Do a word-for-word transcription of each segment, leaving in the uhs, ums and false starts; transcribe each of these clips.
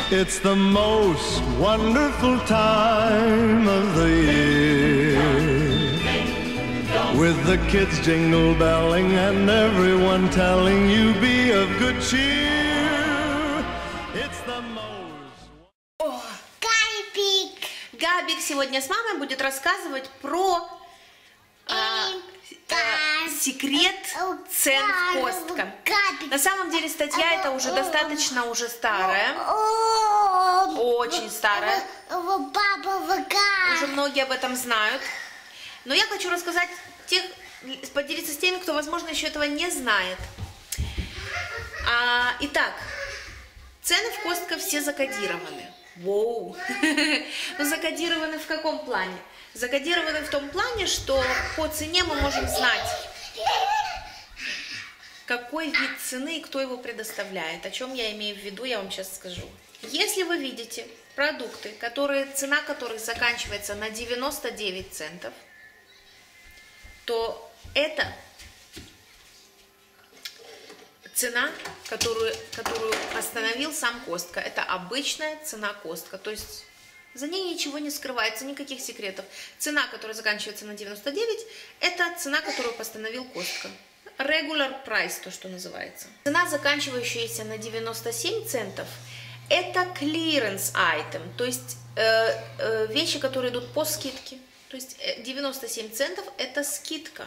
It's the most wonderful time of the year, with the kids jingle belling and everyone telling you be of good cheer. It's the most... О, Габик! Габик сегодня с мамой будет рассказывать про а, а, секрет цен в Костко. На самом деле статья эта уже достаточно уже старая, очень старая, уже многие об этом знают, но я хочу рассказать тех, поделиться с теми, кто, возможно, еще этого не знает. А, итак, цены в Костко все закодированы. Воу! Но закодированы в каком плане? Закодированы в том плане, что по цене мы можем знать, какой вид цены и кто его предоставляет. О чем я имею в виду, я вам сейчас скажу. Если вы видите продукты, которые, цена которых заканчивается на девяносто девять центов, то это цена, которую, которую остановил сам Костко. Это обычная цена Костко. То есть за ней ничего не скрывается, никаких секретов. Цена, которая заканчивается на девяносто девять, это цена, которую постановил Костко. Regular price, то, что называется. Цена, заканчивающаяся на девяносто семь центов, это clearance item, то есть э, э, вещи, которые идут по скидке. То есть девяносто семь центов это скидка.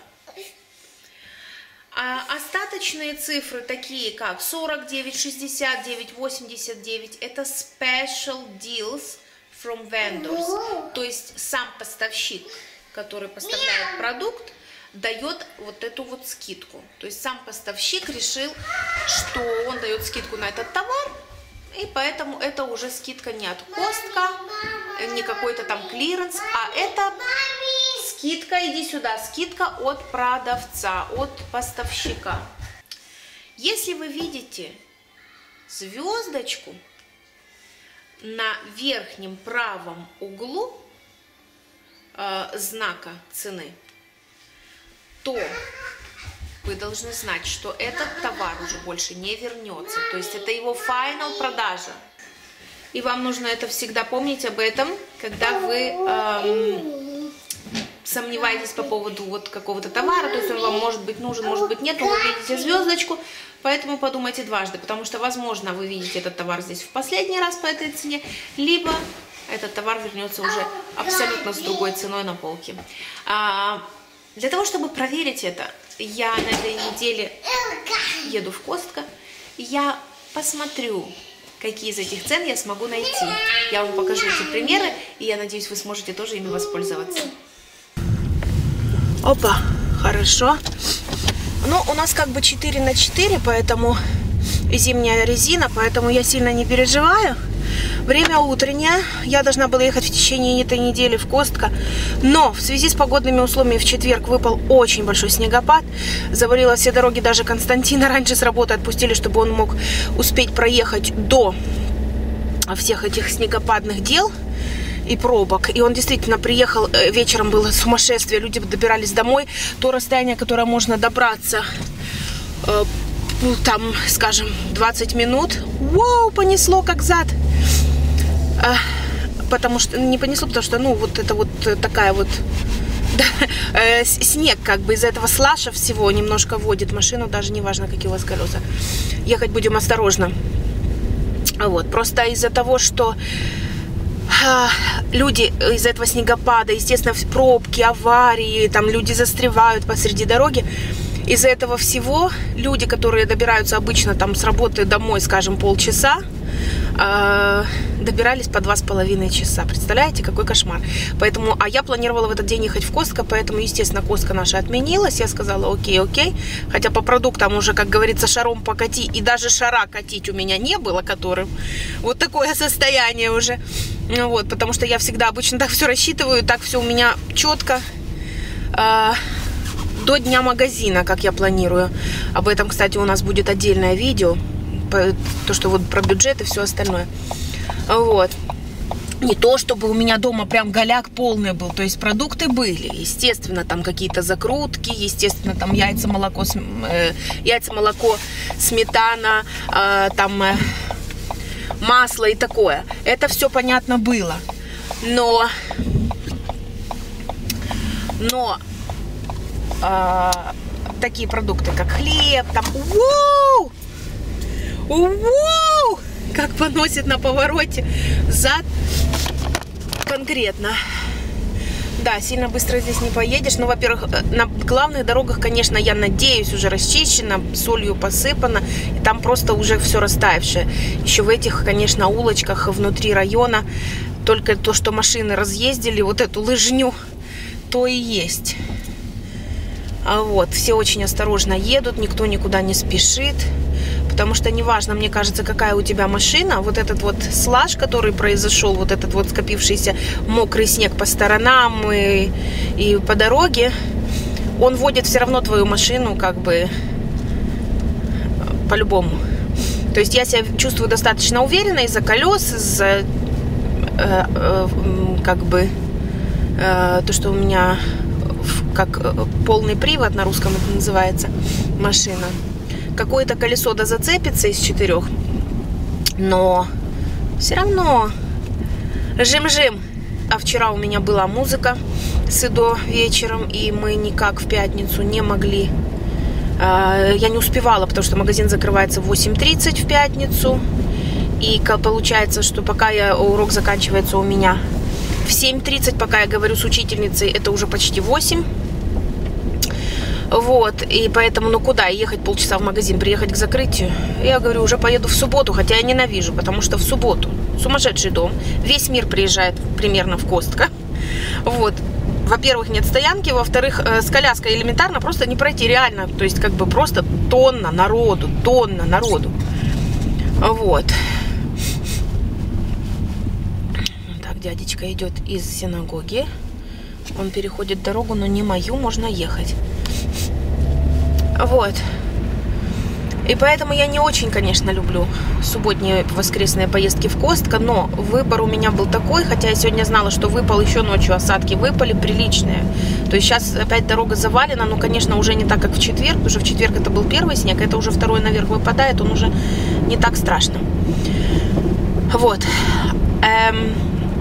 А остаточные цифры, такие как сорок девять, шестьдесят девять, восемьдесят девять, это special deals from vendors. То есть сам поставщик, который поставляет продукт, дает вот эту вот скидку. То есть сам поставщик решил, что он дает скидку на этот товар, и поэтому это уже скидка не от Костко, не какой-то там клиренс, а это скидка, иди сюда, скидка от продавца, от поставщика. Если вы видите звездочку на верхнем правом углу э, знака цены, то вы должны знать, что этот товар уже больше не вернется. То есть это его final продажа. И вам нужно это всегда помнить об этом, когда вы эм, сомневаетесь по поводу вот какого-то товара. То есть он вам может быть нужен, может быть нет, но вы видите звездочку. Поэтому подумайте дважды, потому что, возможно, вы видите этот товар здесь в последний раз по этой цене, либо этот товар вернется уже абсолютно с другой ценой на полке. А, для того, чтобы проверить это, я на этой неделе еду в Костко, и я посмотрю, какие из этих цен я смогу найти. Я вам покажу эти примеры, и я надеюсь, вы сможете тоже ими воспользоваться. Опа, хорошо. Ну, у нас как бы четыре на четыре, поэтому зимняя резина, поэтому я сильно не переживаю. Время утреннее, я должна была ехать в течение этой недели в Костко, но в связи с погодными условиями в четверг выпал очень большой снегопад, завалило все дороги, даже Константина раньше с работы отпустили, чтобы он мог успеть проехать до всех этих снегопадных дел и пробок. И он действительно приехал, вечером было сумасшествие, люди добирались домой, то расстояние, которое можно добраться, ну, там, скажем, двадцать минут, вау, понесло как зад. А, потому что, не понесло, потому что, ну, вот это вот такая вот, да, э, снег, как бы, из-за этого слаша всего немножко водит машину, даже не важно, какие у вас колеса. Ехать будем осторожно. Вот, просто из-за того, что э, люди из-за этого снегопада, естественно, пробки, аварии, там люди застревают посреди дороги. Из-за этого всего люди, которые добираются обычно там с работы домой, скажем, полчаса, э, добирались по два с половиной часа. Представляете, какой кошмар. Поэтому, а я планировала в этот день ехать в Костко, поэтому, естественно, Костко наша отменилась. Я сказала, окей, окей. Хотя по продуктам уже, как говорится, шаром покати. И даже шара катить у меня не было, которым вот такое состояние уже. Вот, потому что я всегда обычно так все рассчитываю, так все у меня четко. Э, До дня магазина, как я планирую. Об этом, кстати, у нас будет отдельное видео. То, что вот про бюджет и все остальное. Вот. Не то, чтобы у меня дома прям голяк полный был. То есть продукты были. Естественно, там какие-то закрутки. Естественно, там яйца, молоко, э, яйца, молоко, сметана. Э, там... Э, масло и такое. Это все понятно было. Но, но э, такие продукты, как хлеб, там, воу, воу, как поносит на повороте зад конкретно. Да, сильно быстро здесь не поедешь. Ну, во-первых, на главных дорогах, конечно, я надеюсь, уже расчищено, солью посыпано, и там просто уже все растаявшее. Еще в этих, конечно, улочках внутри района только то, что машины разъездили, вот эту лыжню, то и есть. А вот, все очень осторожно едут, никто никуда не спешит. Потому что неважно, мне кажется, какая у тебя машина, вот этот вот слаж, который произошел, вот этот вот скопившийся мокрый снег по сторонам и, и по дороге, он водит все равно твою машину как бы по-любому. То есть я себя чувствую достаточно уверенно из-за колес, из-за э, э, как бы э, то, что у меня как полный привод, на русском это называется, машина. Какое-то колесо да зацепится из четырех, но все равно жим-жим. А вчера у меня была музыка с Идо вечером, и мы никак в пятницу не могли. Я не успевала, потому что магазин закрывается в восемь тридцать в пятницу. И получается, что пока я, урок заканчивается у меня в семь тридцать, пока я говорю с учительницей, это уже почти восемь. Вот, и поэтому, ну куда, ехать полчаса в магазин, приехать к закрытию? Я говорю, уже поеду в субботу, хотя я ненавижу, потому что в субботу сумасшедший дом, весь мир приезжает примерно в Костко. Вот, во-первых, нет стоянки, во-вторых, с коляской элементарно просто не пройти, реально, то есть как бы просто тонна народу, тонна народу. Вот. Так, дядечка идет из синагоги, он переходит дорогу, но не мою, можно ехать. Вот. И поэтому я не очень, конечно, люблю субботние воскресные поездки в Костко, но выбор у меня был такой, хотя я сегодня знала, что выпал еще ночью, осадки выпали приличные. То есть сейчас опять дорога завалена, но, конечно, уже не так, как в четверг, потому что в четверг это был первый снег, это уже второй наверх выпадает, он уже не так страшно. Вот. Эм...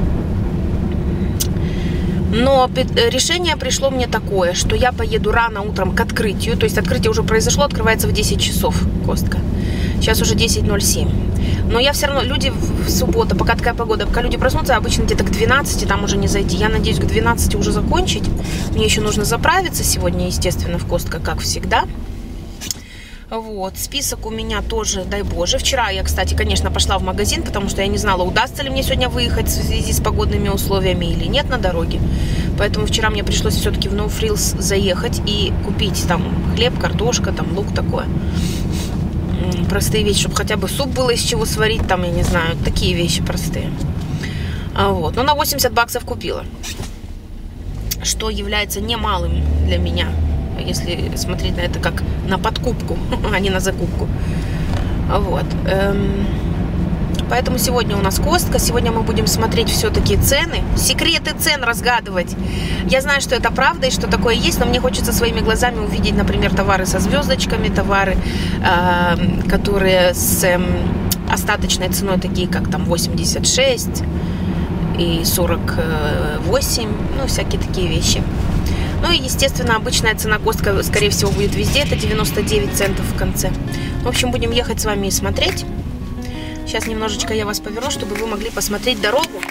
Но решение пришло мне такое, что я поеду рано утром к открытию. То есть открытие уже произошло, открывается в десять часов Костко. Сейчас уже десять ноль семь. Но я все равно, люди в субботу, пока такая погода, пока люди проснутся, обычно где-то к двенадцати там уже не зайти. Я надеюсь к двенадцати уже закончить. Мне еще нужно заправиться сегодня, естественно, в Костко, как всегда. Вот, список у меня тоже, дай боже. Вчера я, кстати, конечно, пошла в магазин, потому что я не знала, удастся ли мне сегодня выехать в связи с погодными условиями или нет на дороге. Поэтому вчера мне пришлось все-таки в No Frills заехать и купить там хлеб, картошка, там лук, такое. Простые вещи, чтобы хотя бы суп было из чего сварить, там, я не знаю, такие вещи простые. А вот, ну на восемьдесят баксов купила, что является немалым для меня, если смотреть на это как на подкупку, а не на закупку. Вот. Эм, поэтому сегодня у нас Костко. Сегодня мы будем смотреть все-таки цены, секреты цен разгадывать. Я знаю, что это правда и что такое есть, но мне хочется своими глазами увидеть, например, товары со звездочками, товары, э, которые с э, остаточной ценой, такие как там восемьдесят шесть и сорок восемь, ну, всякие такие вещи. Ну и, естественно, обычная цена Костко, скорее всего, будет везде. Это девяносто девять центов в конце. В общем, будем ехать с вами и смотреть. Сейчас немножечко я вас поверну, чтобы вы могли посмотреть дорогу.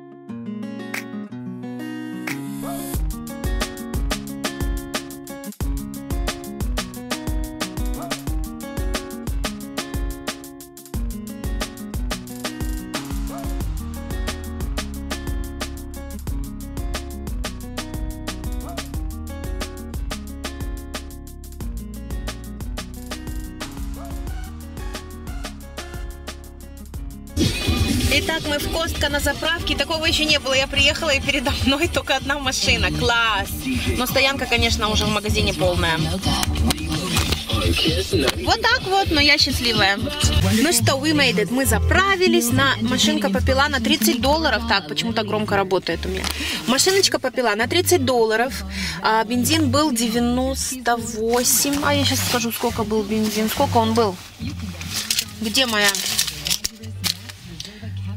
Итак, мы в Костко на заправке. Такого еще не было. Я приехала, и передо мной только одна машина. Класс! Но стоянка, конечно, уже в магазине полная. Вот так вот, но я счастливая. Ну что, we made it. Мы заправились. На машинка попила на тридцать долларов. Так, почему-то громко работает у меня. Машиночка попила на тридцать долларов. А бензин был девяносто восемь. А я сейчас скажу, сколько был бензин. Сколько он был? Где моя...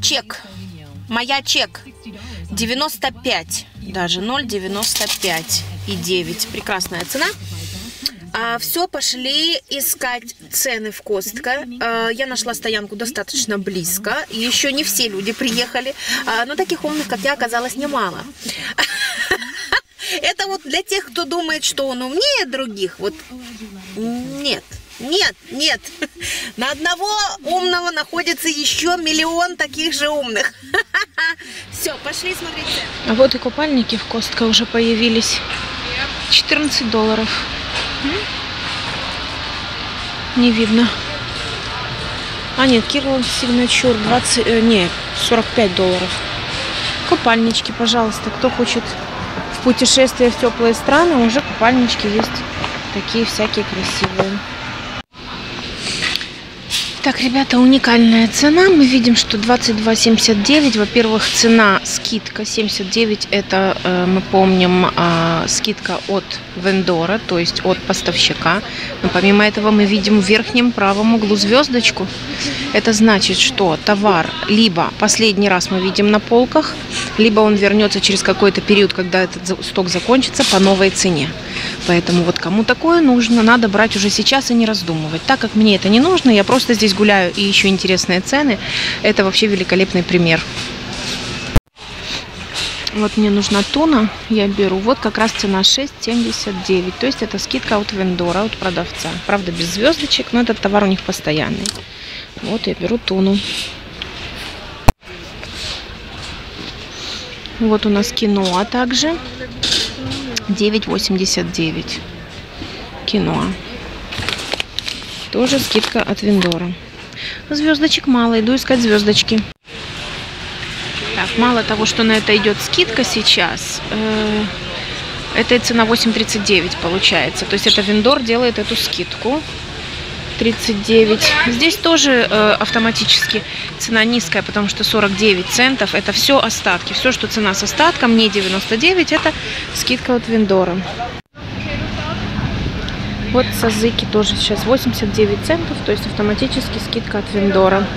чек. Моя чек. девяносто пять. Даже ноль девяносто пять и девять. Прекрасная цена. А, все, пошли искать цены в Костко. А, я нашла стоянку достаточно близко. И еще не все люди приехали. А, но таких умных, как я, оказалось немало. Это вот для тех, кто думает, что он умнее других. Вот нет. Нет, нет. На одного умного находится еще миллион таких же умных. Все, пошли смотреть. А вот и купальники в Костко уже появились. четырнадцать долларов. Не видно. А нет, Kirkland Signature двадцать, э, не, сорок пять долларов. Купальнички, пожалуйста. Кто хочет в путешествие в теплые страны, уже купальнички есть. Такие всякие красивые. Так, ребята, уникальная цена. Мы видим, что двадцать два семьдесят девять. Во-первых, цена скидка семьдесят девять. Это, э, мы помним, э, скидка от вендора, то есть от поставщика. Но помимо этого мы видим в верхнем правом углу звездочку. Это значит, что товар либо последний раз мы видим на полках, либо он вернется через какой-то период, когда этот сток закончится, по новой цене. Поэтому вот кому такое нужно, надо брать уже сейчас и не раздумывать. Так как мне это не нужно, я просто здесь гуляю и ищу интересные цены. Это вообще великолепный пример. Вот мне нужна туна, я беру. Вот как раз цена шесть семьдесят девять. То есть это скидка от вендора, от продавца. Правда, без звездочек, но этот товар у них постоянный. Вот я беру туну. Вот у нас киноа также. девять восемьдесят девять. Киноа. Тоже скидка от вендора. Звездочек мало, иду искать звездочки. Так, мало того, что на это идет скидка сейчас, э, это и цена восемь тридцать девять получается. То есть это вендор делает эту скидку. тридцать девять. Здесь тоже э, автоматически цена низкая, потому что сорок девять центов. Это все остатки. Все, что цена с остатком, не девяносто девять, это скидка от вендора. Вот сазыки тоже сейчас восемьдесят девять центов, то есть автоматически скидка от вендора.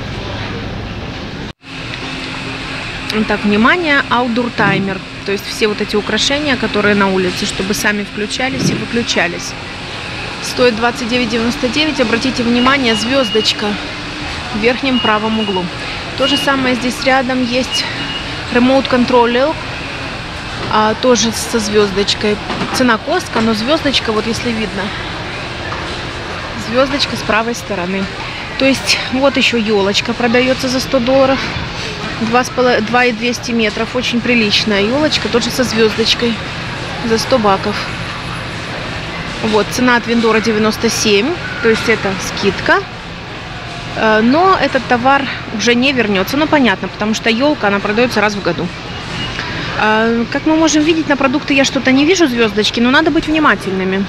Так, внимание, outdoor таймер. То есть все вот эти украшения, которые на улице, чтобы сами включались и выключались. Стоит двадцать девять девяносто девять. Обратите внимание, звездочка в верхнем правом углу. То же самое здесь рядом есть Remote Control, а, тоже со звездочкой. Цена Костко, но звездочка, вот если видно, звездочка с правой стороны. То есть вот еще елочка продается за сто долларов. два и двести метров. Очень приличная елочка, тоже со звездочкой за сто баков. Вот, цена от вендора девяносто семь, то есть это скидка. Но этот товар уже не вернется. Ну, понятно, потому что елка, она продается раз в году. Как мы можем видеть, на продукты я что-то не вижу звездочки, но надо быть внимательными.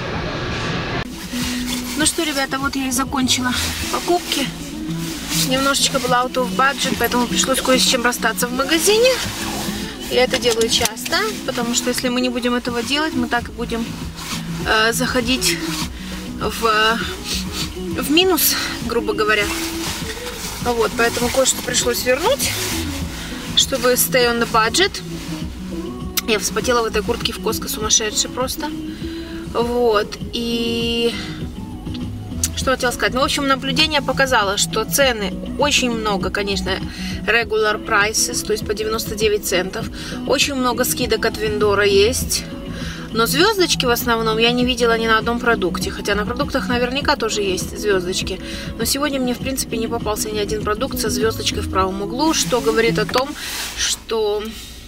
Ну что, ребята, вот я и закончила покупки. Немножечко была out of budget, поэтому пришлось кое с чем расстаться в магазине. Я это делаю часто, потому что если мы не будем этого делать, мы так и будем э, заходить в, в минус, грубо говоря. Вот, поэтому кое-что пришлось вернуть, чтобы stay on the budget. Я вспотела в этой куртке в Костко сумасшедшей просто. Вот, и... Что хотела сказать? Ну, в общем, наблюдение показало, что цены очень много, конечно, regular prices, то есть по девяносто девять центов. Очень много скидок от вендора есть. Но звездочки в основном я не видела ни на одном продукте. Хотя на продуктах наверняка тоже есть звездочки. Но сегодня мне, в принципе, не попался ни один продукт со звездочкой в правом углу, что говорит о том, что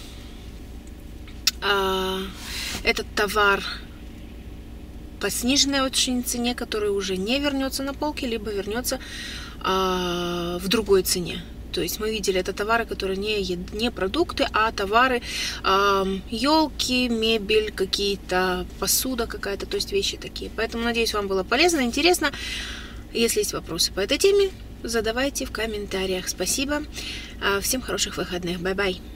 э, этот товар по сниженной очень цене, который уже не вернется на полке, либо вернется э, в другой цене. То есть мы видели, это товары, которые не, не продукты, а товары, э, елки, мебель, какие-то, посуда какая-то, то есть вещи такие. Поэтому, надеюсь, вам было полезно, интересно. Если есть вопросы по этой теме, задавайте в комментариях. Спасибо. Всем хороших выходных. Бай-бай.